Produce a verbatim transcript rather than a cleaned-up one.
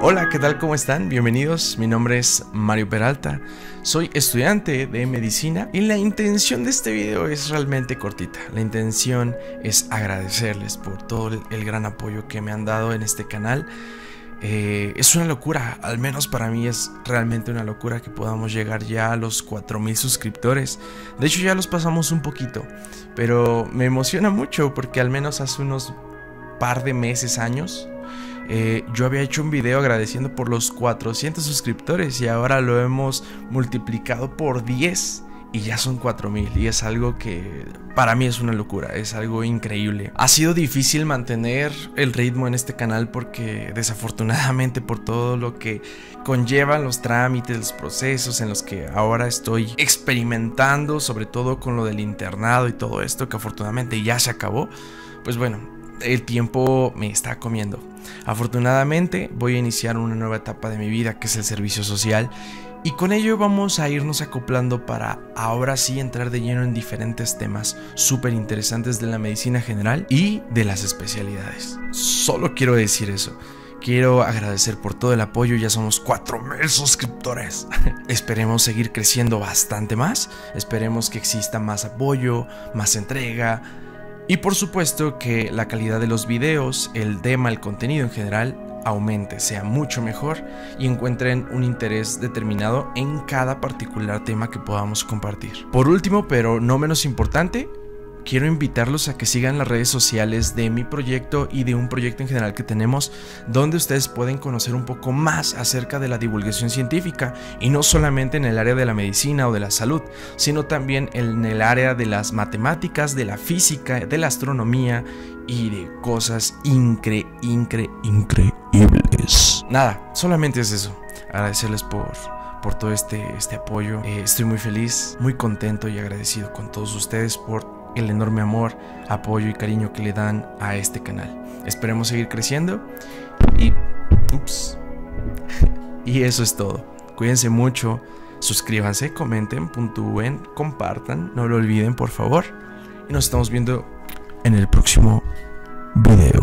Hola, ¿qué tal? ¿Cómo están? Bienvenidos, mi nombre es Mario Peralta, soy estudiante de medicina y la intención de este video es realmente cortita. La intención es agradecerles por todo el, el gran apoyo que me han dado en este canal. Eh, es una locura, al menos para mí es realmente una locura que podamos llegar ya a los cuatro mil suscriptores. De hecho ya los pasamos un poquito, pero me emociona mucho porque al menos hace unos par de meses, años, Eh, yo había hecho un video agradeciendo por los cuatrocientos suscriptores y ahora lo hemos multiplicado por diez y ya son cuatro mil, y es algo que para mí es una locura, es algo increíble. Ha sido difícil mantener el ritmo en este canal porque desafortunadamente por todo lo que conllevan los trámites, los procesos en los que ahora estoy experimentando, sobre todo con lo del internado y todo esto que afortunadamente ya se acabó, pues bueno, el tiempo me está comiendo. Afortunadamente voy a iniciar una nueva etapa de mi vida, que es el servicio social, y con ello vamos a irnos acoplando para ahora sí entrar de lleno en diferentes temas súper interesantes de la medicina general y de las especialidades. Solo quiero decir eso. Quiero agradecer por todo el apoyo, ya somos cuatro mil suscriptores. Esperemos seguir creciendo bastante más, esperemos que exista más apoyo, más entrega. Y por supuesto que la calidad de los videos, el tema, el contenido en general aumente, sea mucho mejor y encuentren un interés determinado en cada particular tema que podamos compartir. Por último, pero no menos importante, quiero invitarlos a que sigan las redes sociales de mi proyecto y de un proyecto en general que tenemos, donde ustedes pueden conocer un poco más acerca de la divulgación científica, y no solamente en el área de la medicina o de la salud, sino también en el área de las matemáticas, de la física, de la astronomía y de cosas incre, incre, increíbles. Nada, solamente es eso, agradecerles por... por todo este, este apoyo. Eh, estoy muy feliz, muy contento y agradecido con todos ustedes por el enorme amor, apoyo y cariño que le dan a este canal. Esperemos seguir creciendo y... Ups. Y eso es todo. Cuídense mucho, suscríbanse, comenten, puntúen, compartan, no lo olviden por favor. Y nos estamos viendo en el próximo video.